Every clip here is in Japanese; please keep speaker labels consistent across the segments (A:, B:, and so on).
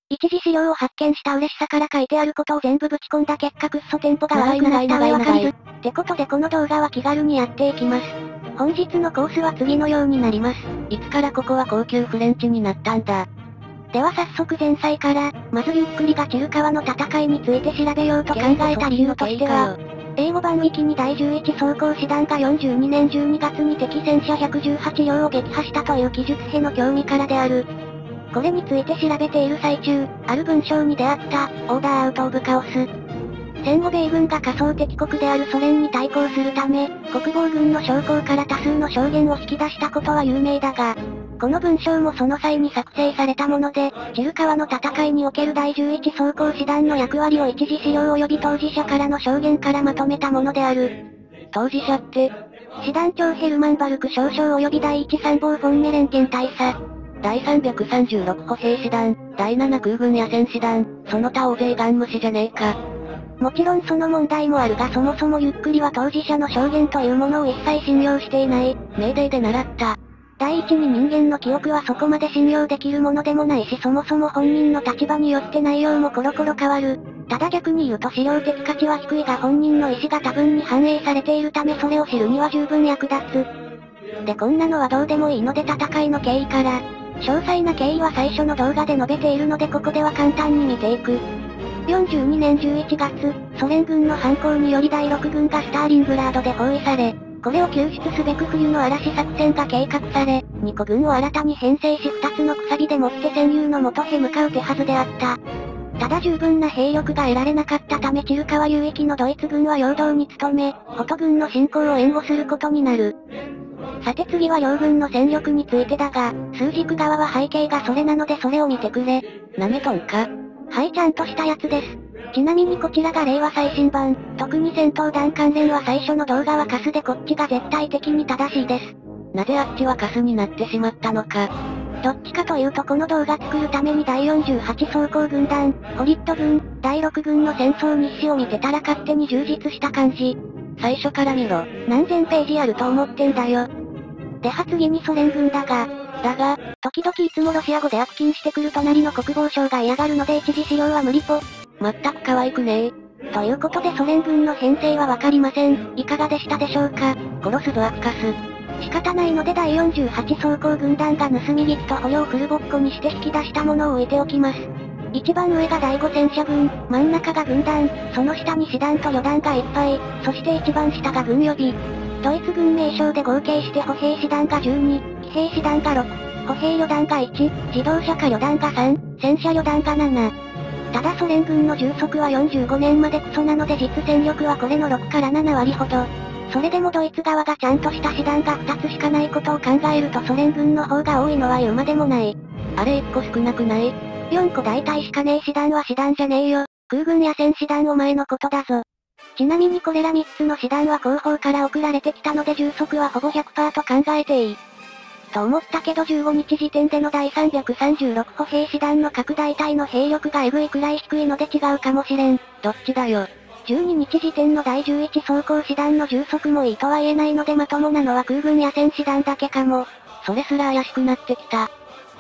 A: 一次資料を発見した嬉しさから書いてあることを全部ぶち込んだ結果クッソテンポが悪くなった上わかりづってことでこの動画は気軽にやっていきます。本日のコースは次のようになります。
B: いつからここは高級フレンチになったんだ。
A: では早速前菜から、まずゆっくりがチル川の戦いについて調べようと考えた理由としては、英語版ウィキに第11装甲師団が42年12月に敵戦車118両を撃破したという記述への興味からである。これについて調べている最中、ある文章に出会った、オーダーアウトオブカオス。戦後米軍が仮想敵国であるソ連に対抗するため、国防軍の将校から多数の証言を引き出したことは有名だが、この文章もその際に作成されたもので、チル川の戦いにおける第11装甲師団の役割を一次資料及び当事者からの証言からまとめたものである。
B: 当事者って、
A: 師団長ヘルマンバルク少将及び第1参謀フォンメレンケン大佐。
B: 第336歩兵師団、第7空軍野戦師団、その他大勢ガン無視じゃねえか。
A: もちろんその問題もあるがそもそもゆっくりは当事者の証言というものを一切信用していない。
B: 命令で習った。
A: 第一に人間の記憶はそこまで信用できるものでもないしそもそも本人の立場によって内容もコロコロ変わる。ただ逆に言うと資料的価値は低いが本人の意思が多分に反映されているためそれを知るには十分役立つ。でこんなのはどうでもいいので戦いの経緯から、詳細な経緯は最初の動画で述べているのでここでは簡単に見ていく。42年11月、ソ連軍の反攻により第6軍がスターリングラードで包囲され、これを救出すべく冬の嵐作戦が計画され、2個軍を新たに編成し2つのくさびでもって戦友の元へ向かう手はずであった。ただ十分な兵力が得られなかったためチル川流域のドイツ軍は陽動に努め、ホト軍の侵攻を援護することになる。さて次は両軍の戦力についてだが、数軸側は背景がそれなのでそれを見てくれ。
B: なめとんか？
A: はい、ちゃんとしたやつです。ちなみにこちらが令和最新版、特に戦闘弾関連は最初の動画はカスでこっちが絶対的に正しいです。
B: なぜあっちはカスになってしまったのか。
A: どっちかというとこの動画作るために第48装甲軍団、ホリッド軍、第6軍の戦争日誌を見てたら勝手に充実した感じ。
B: 最初から見ろ。
A: 何千ページあると思ってんだよ。では次にソ連軍だが、時々いつもロシア語で悪勤してくる隣の国防省が嫌がるので一次資料は無理ぽ。
B: まったく可愛くねえ。
A: ということでソ連軍の編成はわかりません。いかがでしたでしょうか？
B: 殺すぞアツカス。
A: 仕方ないので第48装甲軍団が盗み聞きと捕虜をフルボッコにして引き出したものを置いておきます。一番上が第5戦車軍、真ん中が軍団、その下に師団と旅団がいっぱい、そして一番下が軍予備。ドイツ軍名称で合計して歩兵師団が12、騎兵師団が6、歩兵旅団が1、自動車化旅団が3、戦車旅団が7。ただソ連軍の充足は45年までクソなので実戦力はこれの6から7割ほど。それでもドイツ側がちゃんとした師団が2つしかないことを考えるとソ連軍の方が多いのは言うまでもない。
B: あれ1個少なくない？
A: 4 個大体しかねえ師団は師団じゃねえよ。空軍や戦師団お前のことだぞ。ちなみにこれら3つの師団は後方から送られてきたので充足はほぼ 100% と考えていい。と思ったけど15日時点での第336歩兵師団の各大隊の兵力がえぐいくらい低いので違うかもしれん。
B: どっちだよ。
A: 12日時点の第11装甲師団の充足もいいとは言えないのでまともなのは空軍や戦師団だけかも。
B: それすら怪しくなってきた。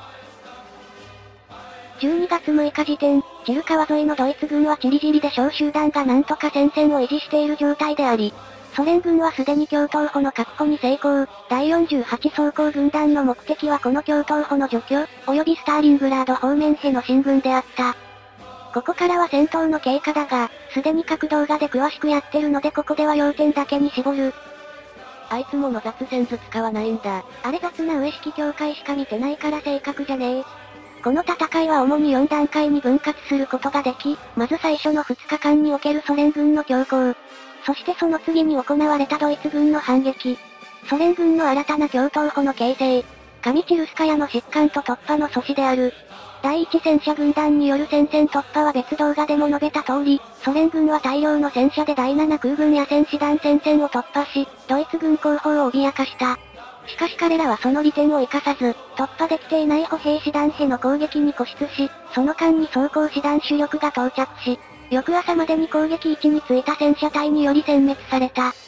A: 12月6日時点、チル川沿いのドイツ軍はチリジリで小集団がなんとか戦線を維持している状態であり、ソ連軍はすでに共闘補の確保に成功。第48装甲軍団の目的はこの共闘補の除去、及びスターリングラード方面への進軍であった。ここからは戦闘の経過だが、すでに各動画で詳しくやってるのでここでは要点だけに絞る。
B: あいつもの雑戦図使わないんだ。
A: あれ雑な上式境界しか見てないから正確じゃねえ。この戦いは主に4段階に分割することができ、まず最初の2日間におけるソ連軍の強行。そしてその次に行われたドイツ軍の反撃。ソ連軍の新たな共闘補の形成。カミチルスカヤの疾患と突破の阻止である。第一戦車軍団による戦線突破は別動画でも述べた通り、ソ連軍は大量の戦車で第7空軍や戦士団戦線を突破し、ドイツ軍後方を脅かした。しかし彼らはその利点を生かさず、突破できていない歩兵師団への攻撃に固執し、その間に装甲師団主力が到着し、翌朝までに攻撃位置についた戦車隊により殲滅された。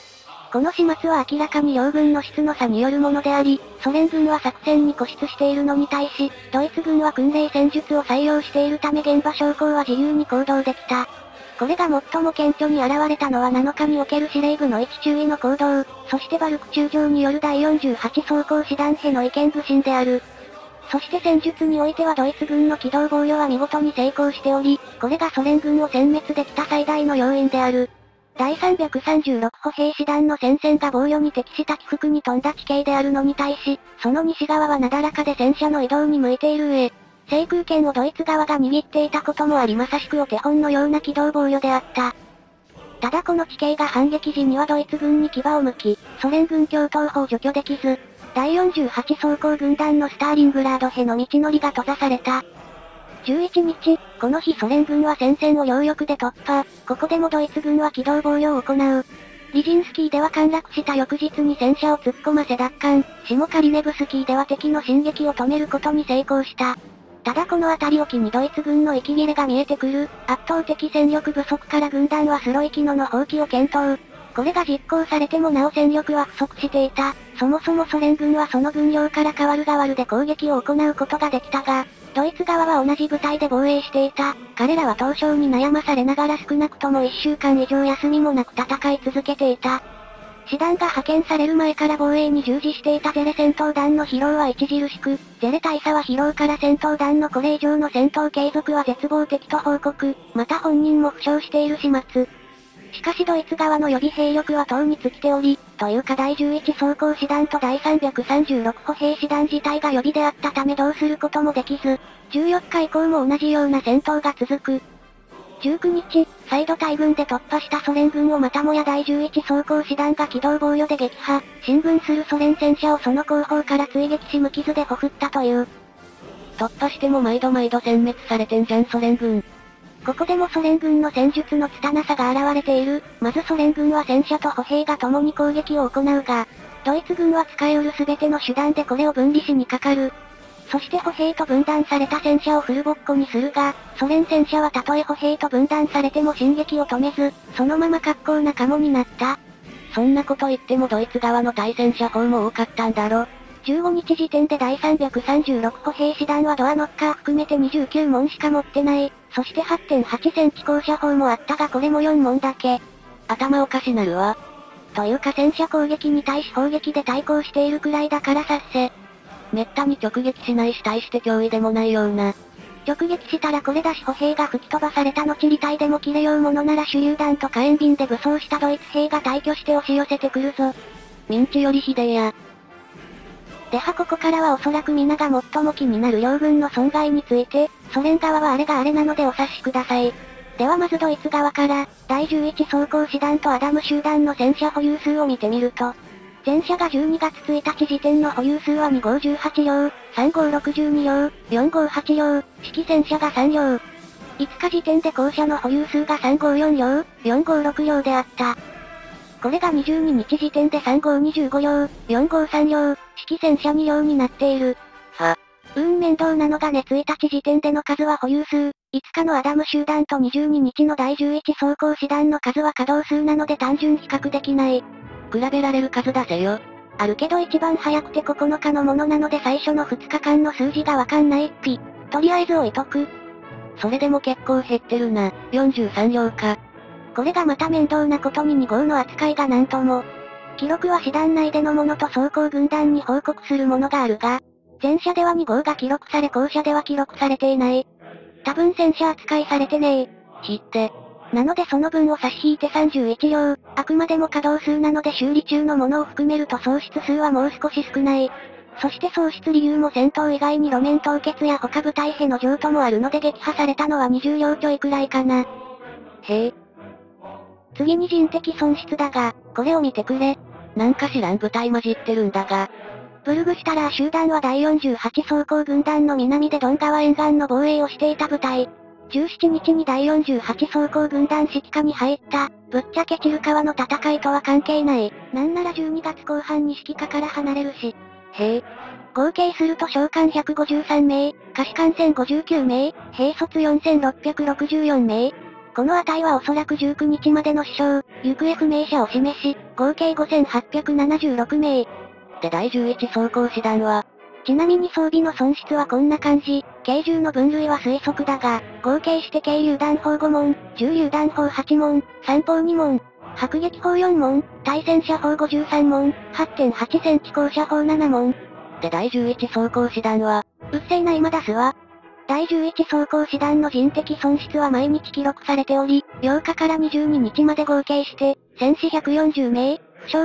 A: この始末は明らかに両軍の質の差によるものであり、ソ連軍は作戦に固執しているのに対し、ドイツ軍は訓練戦術を採用しているため現場将校は自由に行動できた。これが最も顕著に現れたのは7日における司令部の位置注意の行動、そしてバルク中将による第48装甲師団兵の意見不振である。そして戦術においてはドイツ軍の機動防御は見事に成功しており、これがソ連軍を殲滅できた最大の要因である。第336歩兵師団の戦線が防御に適した起伏に富んだ地形であるのに対し、その西側はなだらかで戦車の移動に向いている上、制空権をドイツ側が握っていたこともありまさしくお手本のような機動防御であった。ただこの地形が反撃時にはドイツ軍に牙を向き、ソ連軍共闘砲を除去できず、第48装甲軍団のスターリングラードへの道のりが閉ざされた。11日、この日ソ連軍は戦線を両翼で突破、ここでもドイツ軍は機動防御を行う。リジンスキーでは陥落した翌日に戦車を突っ込ませ奪還、シモカリネブスキーでは敵の進撃を止めることに成功した。ただこの辺りを機にドイツ軍の息切れが見えてくる、圧倒的戦力不足から軍団はスロイキノの放棄を検討。これが実行されてもなお戦力は不足していた。そもそもソ連軍はその軍量から代わる代わるで攻撃を行うことができたが、ドイツ側は同じ部隊で防衛していた。彼らは凍傷に悩まされながら少なくとも1週間以上休みもなく戦い続けていた。師団が派遣される前から防衛に従事していたゼレ戦闘団の疲労は著しく、ゼレ大佐は疲労から戦闘団のこれ以上の戦闘継続は絶望的と報告、また本人も負傷している始末。しかしドイツ側の予備兵力はとうに尽きており、というか第11装甲師団と第336歩兵師団自体が予備であったためどうすることもできず、14日以降も同じような戦闘が続く。19日、再度大軍で突破したソ連軍をまたもや第11装甲師団が機動防御で撃破、進軍するソ連戦車をその後方から追撃し無傷でほふったという。
B: 突破しても毎度毎度殲滅されてんじゃんソ連軍。
A: ここでもソ連軍の戦術の拙さが現れている。まずソ連軍は戦車と歩兵が共に攻撃を行うが、ドイツ軍は使い得る全ての手段でこれを分離しにかかる。そして歩兵と分断された戦車をフルボッコにするが、ソ連戦車はたとえ歩兵と分断されても進撃を止めず、そのまま格好なカモになった。
B: そんなこと言ってもドイツ側の対戦車砲も多かったんだろ。
A: 15日時点で第336歩兵師団はドアノッカー含めて29門しか持ってない。そして 8.8 センチ高射砲もあったがこれも4門だけ。
B: 頭おかしなるわ。
A: というか戦車攻撃に対し砲撃で対抗しているくらいだからさっせ。
B: めったに直撃しないし対して脅威でもないような。
A: 直撃したらこれだし歩兵が吹き飛ばされた後離隊でも切れようものなら手榴弾と火炎瓶で武装したドイツ兵が退去して押し寄せてくるぞ。
B: ミンチよりひでえや。
A: ではここからはおそらく皆が最も気になる両軍の損害について、ソ連側はあれがあれなのでお察しください。ではまずドイツ側から、第11装甲師団とアダム集団の戦車保有数を見てみると、前者が12月1日時点の保有数は2518両、3562両、458両、式戦車が3両。5日時点で後者の保有数が354両、456両であった。これが22日時点で3525両、453両、式戦車2両になっている。面倒なのがね1日時点での数は保有数、5日のアダム集団と22日の第11装甲師団の数は稼働数なので単純比較できない。
B: 比べられる数出せよ。
A: あるけど一番早くて9日のものなので最初の2日間の数字がわかんないっぴ。とりあえず置いとく。
B: それでも結構減ってるな。43両か。
A: これがまた面倒なことに2号の扱いがなんとも。記録は師団内でのものと装甲軍団に報告するものがあるが、前者では2号が記録され後者では記録されていない。多分戦車扱いされてねえ。なのでその分を差し引いて31両、あくまでも稼働数なので修理中のものを含めると喪失数はもう少し少ない。そして喪失理由も戦闘以外に路面凍結や他部隊への譲渡もあるので撃破されたのは20両ちょいくらいかな。
B: へえ。
A: 次に人的損失だが、これを見てくれ。
B: なんか知らん部隊混じってるんだが。
A: ブルグシュタラー集団は第48装甲軍団の南でドン川沿岸の防衛をしていた部隊。17日に第48装甲軍団指揮下に入った。ぶっちゃけチル川の戦いとは関係ない。なんなら12月後半に指揮下から離れるし。
B: へえ。
A: 合計すると将官153名、下士官1059名、兵卒4664名。この値はおそらく19日までの死傷、 行方不明者を示し、合計5876名。
B: で第11装甲師団は、
A: ちなみに装備の損失はこんな感じ、軽銃の分類は推測だが、合計して軽榴弾砲5門、重榴弾砲8門、山砲2門、迫撃砲4門、対戦車砲53門、8.8 センチ高射砲7門。
B: で第11装甲師団は、
A: うっせえな今出すわ。第11装甲師団の人的損失は毎日記録されており、8日から22日まで合計して、戦死140名、負傷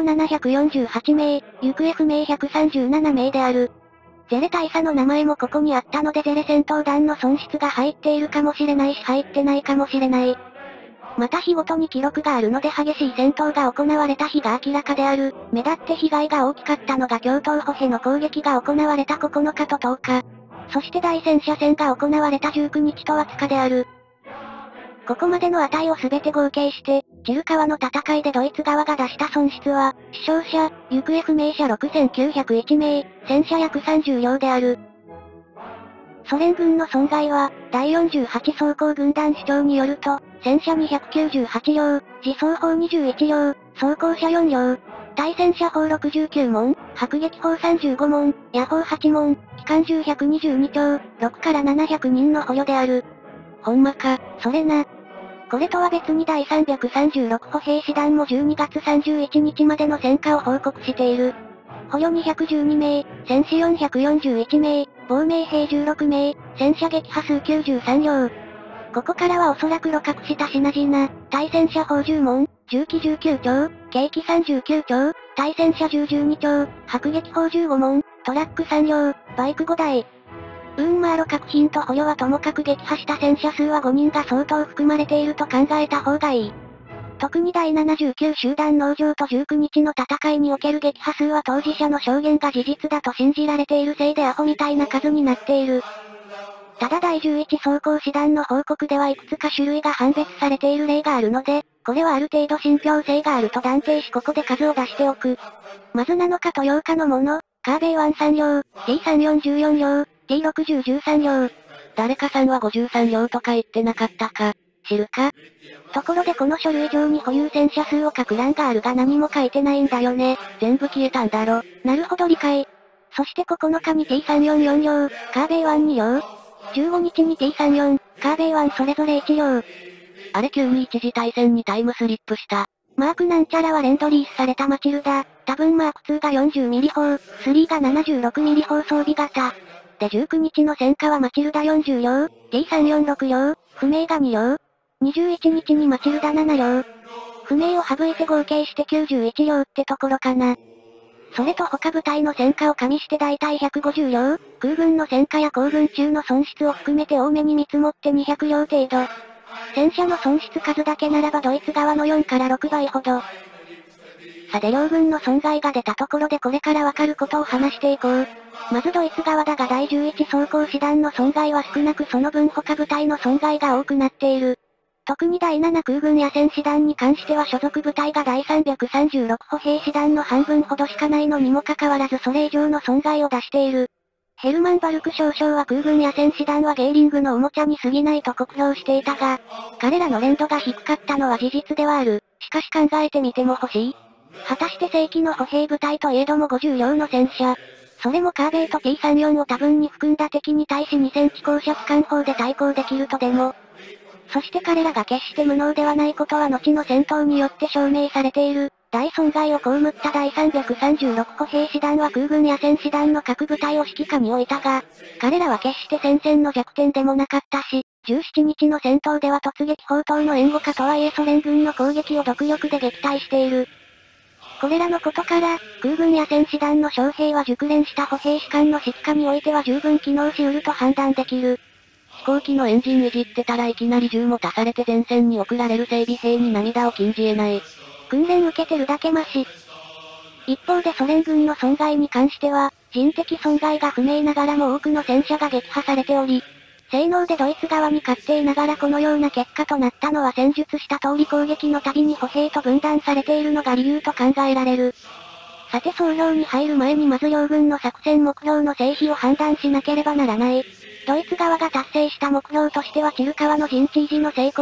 A: 748名、行方不明137名である。ゼレ大佐の名前もここにあったのでゼレ戦闘団の損失が入っているかもしれないし入ってないかもしれない。また日ごとに記録があるので激しい戦闘が行われた日が明らかである。目立って被害が大きかったのが共闘歩兵の攻撃が行われた9日と10日。そして大戦車戦が行われた19日と20日である。ここまでの値をすべて合計して、チル川の戦いでドイツ側が出した損失は、死傷者、行方不明者6901名、戦車約30両である。ソ連軍の損害は、第48装甲軍団主張によると、戦車298両、自走砲21両、装甲車4両、対戦車砲69門、迫撃砲35門、野砲8門、機関銃122丁、6から700人の捕虜である。
B: ほんまか、
A: それな。これとは別に第336歩兵師団も12月31日までの戦果を報告している。捕虜212名、戦死441名、亡命兵16名、戦車撃破数93両。ここからはおそらく露獲した品々、対戦車砲10門、銃器19丁、軽機39丁、対戦車銃12丁、迫撃砲15門、トラック3両、バイク5台。露獲品と捕虜はともかく撃破した戦車数は5人が相当含まれていると考えた方がいい。特に第79集団農場と19日の戦いにおける撃破数は当事者の証言が事実だと信じられているせいでアホみたいな数になっている。ただ第11装甲師団の報告ではいくつか種類が判別されている例があるので、これはある程度信憑性があると断定しここで数を出しておく。まず7日と8日のもの、カーベイ1 3両、T34 14両、T60 13両。
B: 誰かさんは53両とか言ってなかったか、知るか？
A: ところでこの書類上に保有戦車数を書く欄があるが何も書いてないんだよね。
B: 全部消えたんだろ。
A: なるほど理解。そして9日に T344 両、カーベイ1 2両。15日に T34、カーベイ1それぞれ1両。
B: あれ急に一時対戦にタイムスリップした。
A: マークなんちゃらはレンドリースされたマチルダ。多分マーク2が40ミリ砲、3が76ミリ砲装備型。で19日の戦果はマチルダ40両、T346 両、不明が2両。21日にマチルダ7両。不明を省いて合計して91両ってところかな。それと他部隊の戦果を加味して大体150両、空軍の戦果や行軍中の損失を含めて多めに見積もって200両程度。戦車の損失数だけならばドイツ側の4から6倍ほど。さて両軍の損害が出たところでこれからわかることを話していこう。まずドイツ側だが第11装甲師団の損害は少なくその分他部隊の損害が多くなっている。特に第7空軍野戦師団に関しては所属部隊が第336歩兵師団の半分ほどしかないのにもかかわらずそれ以上の損害を出している。ヘルマン・バルク少将は空軍野戦師団はゲーリングのおもちゃに過ぎないと酷評していたが、彼らの連度が低かったのは事実ではある。しかし考えてみても欲しい。果たして正規の歩兵部隊といえども50両の戦車。それもカーベイと T34 を多分に含んだ敵に対し2センチ高射機関砲で対抗できるとでも。そして彼らが決して無能ではないことは後の戦闘によって証明されている。大損害を被った第336歩兵師団は空軍野戦師団の各部隊を指揮下に置いたが、彼らは決して戦線の弱点でもなかったし、17日の戦闘では突撃砲等の援護下とはいえソ連軍の攻撃を独力で撃退している。これらのことから、空軍野戦師団の将兵は熟練した歩兵士官の指揮下においては十分機能し得ると判断できる。
B: 飛行機のエンジンいじってたらいきなり銃も足されて前線に送られる整備兵に涙を禁じ得ない。
A: 訓練受けてるだけマシ。一方でソ連軍の損害に関しては、人的損害が不明ながらも多くの戦車が撃破されており、性能でドイツ側に勝っていながらこのような結果となったのは戦術した通り攻撃の度に歩兵と分断されているのが理由と考えられる。さて総評に入る前にまず両軍の作戦目標の成否を判断しなければならない。ドイツ側が達成した目標としてはチル川の陣地維持の成功、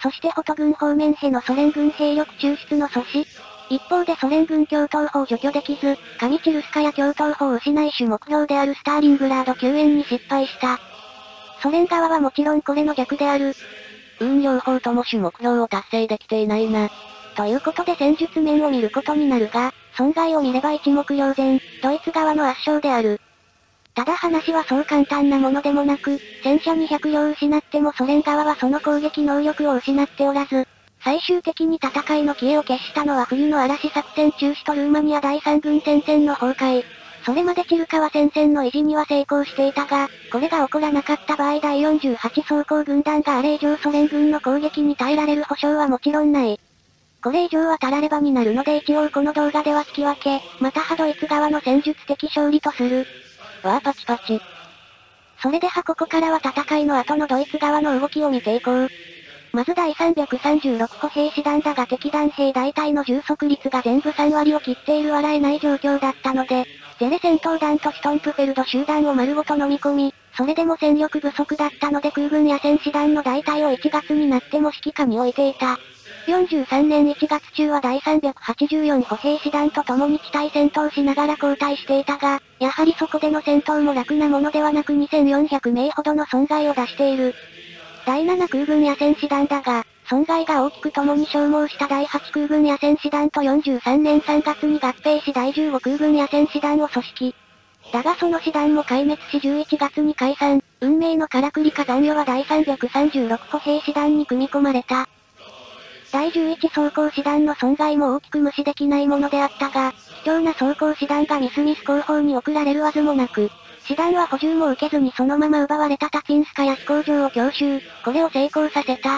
A: そしてホト軍方面へのソ連軍兵力抽出の阻止。一方でソ連軍共闘砲を除去できず、カミチルスカヤ共闘砲を失い主目標であるスターリングラード救援に失敗した。ソ連側はもちろんこれの逆である。
B: 両方とも主目標を達成できていないな。
A: ということで戦術面を見ることになるが、損害を見れば一目瞭然、ドイツ側の圧勝である。ただ話はそう簡単なものでもなく、戦車200両失ってもソ連側はその攻撃能力を失っておらず、最終的に戦いの消えを消したのは冬の嵐作戦中止とルーマニア第三軍戦線の崩壊。それまでチルカワ戦線の維持には成功していたが、これが起こらなかった場合第48装甲軍団があれ以上ソ連軍の攻撃に耐えられる保証はもちろんない。これ以上はたらればになるので一応この動画では引き分け、またはドイツ側の戦術的勝利とする。
B: わあパチパチ。
A: それではここからは戦いの後のドイツ側の動きを見ていこう。まず第336歩兵師団だが敵団兵大隊の充足率が全部3割を切っている笑えない状況だったので、ゼレ戦闘団とシュトンプフェルド集団を丸ごと飲み込み、それでも戦力不足だったので空軍や戦士団の大隊を1月になっても指揮下に置いていた。43年1月中は第384歩兵師団と共に地対戦闘しながら交代していたが、やはりそこでの戦闘も楽なものではなく2400名ほどの損害を出している。第7空軍野戦師団だが、損害が大きく共に消耗した第8空軍野戦師団と43年3月に合併し第15空軍野戦師団を組織。だがその師団も壊滅し11月に解散、運命のからくりか残余は第336歩兵師団に組み込まれた。第11装甲師団の損害も大きく無視できないものであったが、貴重な装甲師団がミスミス後方に送られるわずもなく、師団は補充も受けずにそのまま奪われたタチンスカヤ飛行場を強襲、これを成功させた。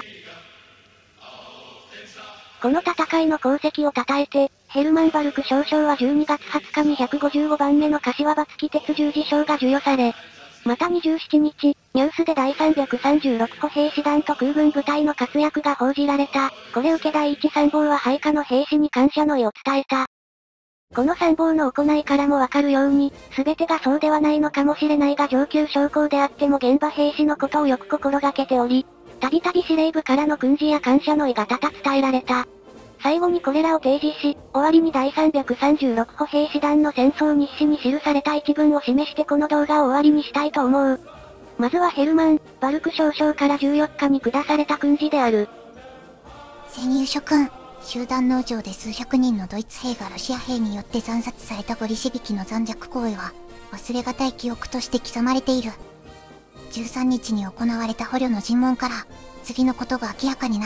A: この戦いの功績を称えて、ヘルマンバルク少将は12月20日に155番目の柏場付鉄十字章が授与され、また27日、ニュースで第336歩兵師団と空軍部隊の活躍が報じられた。これ受け第一参謀は配下の兵士に感謝の意を伝えた。この参謀の行いからもわかるように、すべてがそうではないのかもしれないが上級将校であっても現場兵士のことをよく心がけており、たびたび司令部からの訓示や感謝の意が多々伝えられた。最後にこれらを提示し、終わりに第336歩兵師団の戦争日誌に記された一文を示してこの動画を終わりにしたいと思う。まずはヘルマン・バルク少将から14日に下された訓示である。
C: 戦友諸君、集団農場で数百人のドイツ兵がロシア兵によって惨殺されたボリシビキの残虐行為は、忘れがたい記憶として刻まれている。13日に行われた捕虜の尋問から、次のことが明らかになった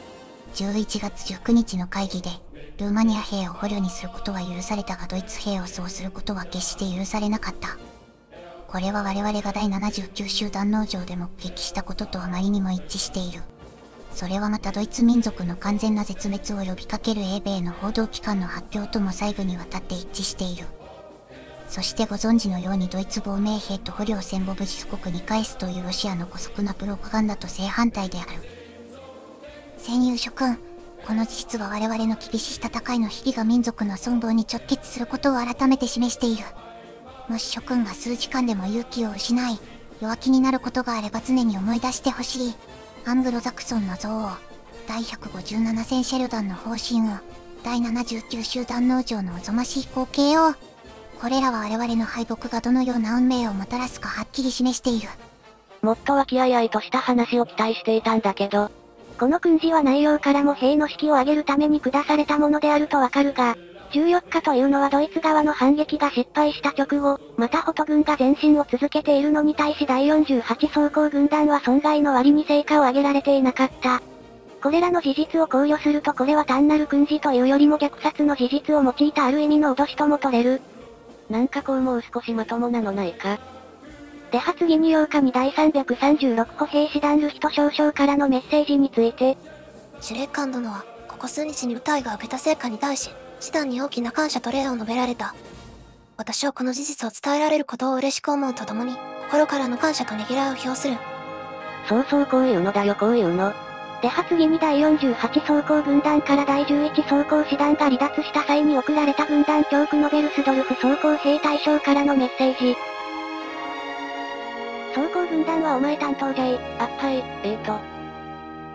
C: 。11月19日の会議で、ルーマニア兵を捕虜にすることは許されたがドイツ兵をそうすることは決して許されなかった。これは我々が第79集団農場で目撃したこととあまりにも一致している。それはまたドイツ民族の完全な絶滅を呼びかける英米の報道機関の発表とも細部にわたって一致している。そしてご存知のようにドイツ亡命兵と捕虜を戦後無事祖国に返すというロシアの姑息なプロパガンダと正反対である。戦友諸君、この事実は我々の厳しい戦いの悲劇が民族の存亡に直結することを改めて示している。もし諸君が数時間でも勇気を失い、弱気になることがあれば常に思い出してほしい。アングロザクソンの憎悪、第157戦シェルダンの方針を、第79集団農場のおぞましい光景を、これらは我々の敗北がどのような運命をもたらすかはっきり示している。
B: もっと和気あいあいとした話を期待していたんだけど、
A: この訓示は内容からも兵の士気を上げるために下されたものであるとわかるが、14日というのはドイツ側の反撃が失敗した直後、またホト軍が前進を続けているのに対し第48装甲軍団は損害の割に成果を上げられていなかった。これらの事実を考慮するとこれは単なる訓示というよりも虐殺の事実を用いたある意味の脅しとも取れる。
B: なんかこうもう少しまともなのないか。
A: では次に8日に第336歩兵師団ルヒト少将からのメッセージについて。
D: 司令官殿は、ここ数日に部隊が上げた成果に対し、師団に大きな感謝と礼を述べられた。私はこの事実を伝えられることを嬉しく思うとともに、心からの感謝とねぎらいを表する。
B: そうそうこういうのだよこういうの。
A: では次に第48装甲軍団から第11装甲師団が離脱した際に送られた軍団長クノベルスドルフ装甲兵大将からのメッセージ。装甲軍団はお前担当じゃい。
B: あ、はい、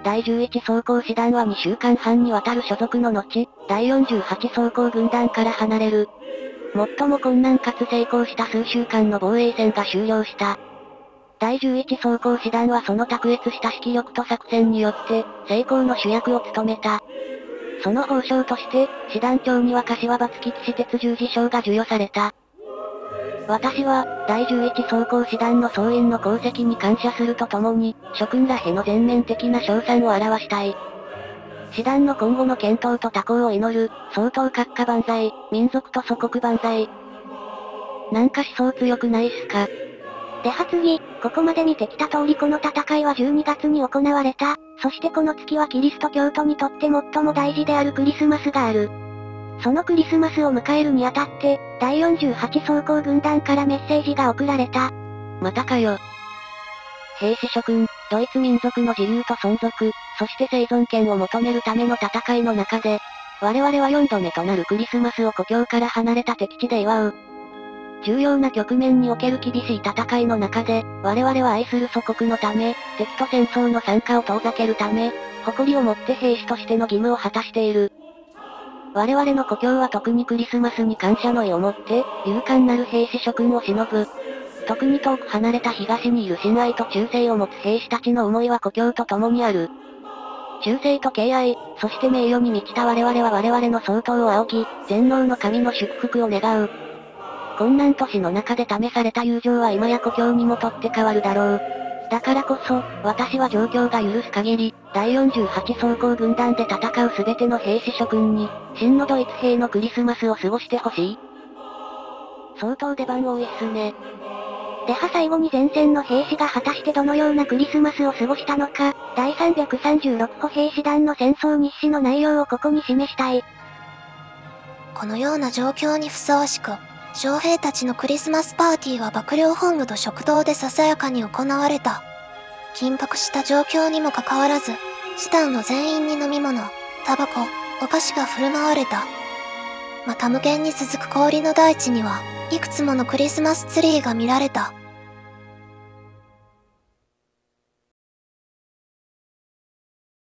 B: 第11装甲師団は2週間半にわたる所属の後、第48装甲軍団から離れる。最も困難かつ成功した数週間の防衛戦が終了した。第11装甲師団はその卓越した指揮力と作戦によって、成功の主役を務めた。その褒章として、師団長には柏松木騎士鉄十字章が授与された。私は、第11装甲師団の総員の功績に感謝するとともに、諸君らへの全面的な賞賛を表したい。師団の今後の健闘と多幸を祈る、総統閣下万歳、民族と祖国万歳。なんか思想強くないっすか？
A: では次、ここまで見てきた通りこの戦いは12月に行われた。そしてこの月はキリスト教徒にとって最も大事であるクリスマスがある。そのクリスマスを迎えるにあたって、第48装甲軍団からメッセージが送られた。
B: またかよ。兵士諸君、ドイツ民族の自由と存続、そして生存権を求めるための戦いの中で、我々は4度目となるクリスマスを故郷から離れた敵地で祝う。重要な局面における厳しい戦いの中で、我々は愛する祖国のため、敵と戦争の参加を遠ざけるため、誇りを持って兵士としての義務を果たしている。我々の故郷は特にクリスマスに感謝の意を持って、勇敢なる兵士諸君を偲ぶ。特に遠く離れた東にいる親愛と忠誠を持つ兵士たちの思いは故郷と共にある。忠誠と敬愛、そして名誉に満ちた我々は我々の総統を仰ぎ、全能の神の祝福を願う。困難都市の中で試された友情は今や故郷にも取って変わるだろう。だからこそ、私は状況が許す限り、第48装甲軍団で戦うすべての兵士諸君に、真のドイツ兵のクリスマスを過ごしてほしい。相当出番多いっすね。
A: では最後に前線の兵士が果たしてどのようなクリスマスを過ごしたのか、第336歩兵士団の戦争日誌の内容をここに示したい。
D: このような状況にふさわしく、将兵たちのクリスマスパーティーは幕僚本部と食堂でささやかに行われた。緊迫した状況にもかかわらず、師団の全員に飲み物、タバコ、お菓子が振る舞われた。また無限に続く氷の大地には、いくつものクリスマスツリーが見られた。